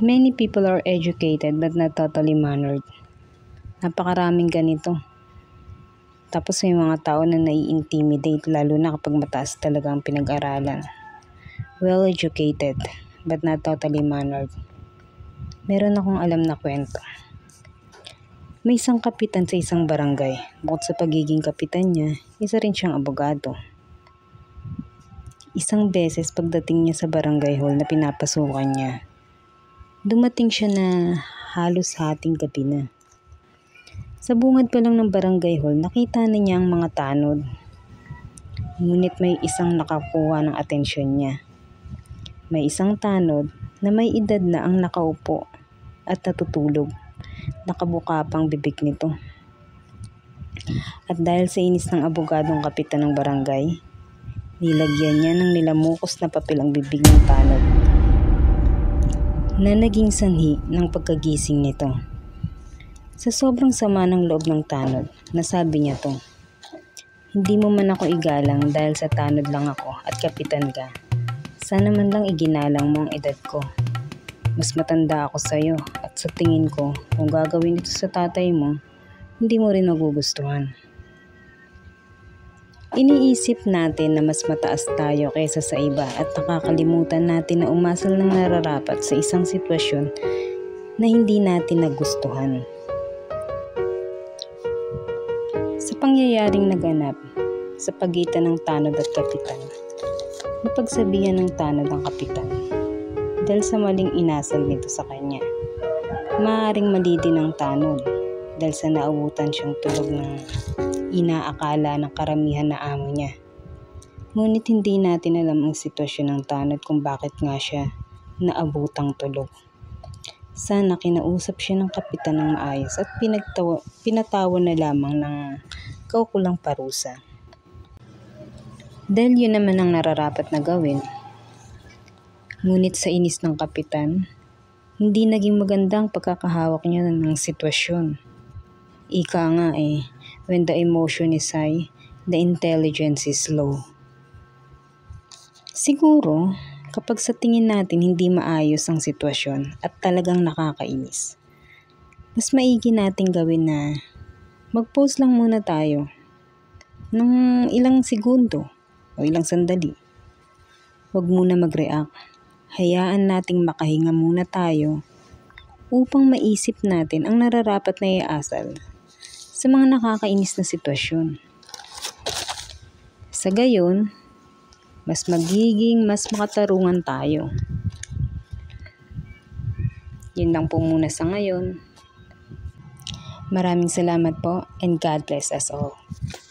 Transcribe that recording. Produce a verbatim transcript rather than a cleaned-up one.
Many people are educated but not totally mannered. Napakaraming ganito. Tapos may mga tao na nai-intimidate lalo na kapag mataas talaga ang pinag-aralan. Well educated but not totally mannered. Meron akong alam na kwento. May isang kapitan sa isang barangay. Bukod sa pagiging kapitan niya, isa rin siyang abogado. Isang beses pagdating niya sa barangay hall na pinapasukan niya, dumating siya na halos hating gabi na. Sa bungad pa lang ng barangay hall, nakita na niya ang mga tanod. Ngunit may isang nakakuha ng atensyon niya. May isang tanod na may edad na ang nakaupo at natutulog. Nakabuka pang bibig nito. At dahil sa inis ng abogadong kapitan ng barangay, nilagyan niya ng nilamukos na papel ang bibig ng tanod na naging sanhi ng pagkagising nito. Sa sobrang sama ng loob ng tanod, nasabi niya to, "Hindi mo man ako igalang dahil sa tanod lang ako at kapitan ka. Sana man lang iginalang mo ang edad ko. Mas matanda ako sa iyo at sa tingin ko kung gagawin ito sa tatay mo, hindi mo rin magugustuhan." Iniisip natin na mas mataas tayo kaysa sa iba at nakakalimutan natin na umasal ng nararapat sa isang sitwasyon na hindi natin nagustuhan. Sa pangyayaring naganap sa pagitan ng tanod at kapitan, napagsabihan ng tanod ang kapitan dahil sa maling inasal nito sa kanya. Maaaring mali din ang tanod dahil sa naabutan siyang tulog ng inaakala ng karamihan na amo niya. Ngunit hindi natin alam ang sitwasyon ng tanod kung bakit nga siya naabutang tulog. Sana kinausap siya ng kapitan ng maayos at pinagtawa, pinatawan na lamang ng kaukulang parusa. Dahil yun naman ang nararapat na gawin. Ngunit sa inis ng kapitan, hindi naging magandang pagkakahawak niya ng sitwasyon. Ika nga eh, when the emotion is high, the intelligence is low. Siguro, kapag sa tingin natin hindi maayos ang sitwasyon at talagang nakakainis, mas maigi nating gawin na mag-pause lang muna tayo ng ilang segundo o ilang sandali. Huwag muna mag-react. Hayaan nating makahinga muna tayo upang maisip natin ang nararapat na iasal sa mga nakakainis na sitwasyon. Sa gayon, mas magiging mas makatarungan tayo. Yun lang po muna sa ngayon. Maraming salamat po and God bless us all.